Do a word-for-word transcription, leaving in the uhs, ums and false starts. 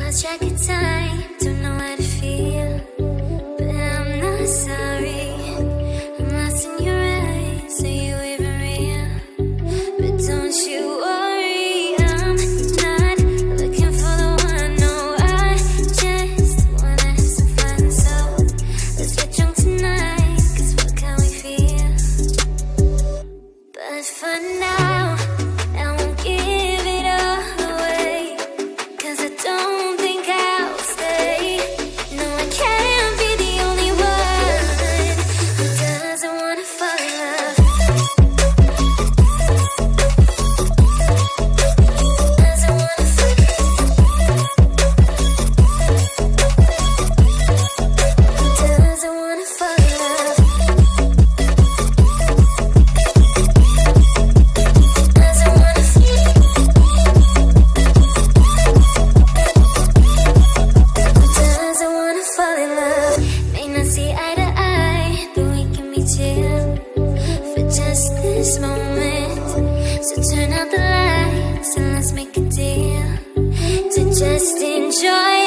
lost track of time, don't know how to feel, but I'm not sorry. I'm lost in your eyes, are you even real? But don't you worry, I'm not looking for the one. No, I just wanna have some fun. So let's get drunk tonight, cause fuck how we feel. But for now, I won't give it all away, cause I don't think I'll stay. No, I can't be the only one who doesn't wanna fall in love. Doesn't wanna fall in love. Doesn't wanna fall in love. Doesn't wanna fall in Doesn't wanna fall in love. May not see eye to eye, but we can be chill for just this moment. So turn out the lights and let's make a deal to just enjoy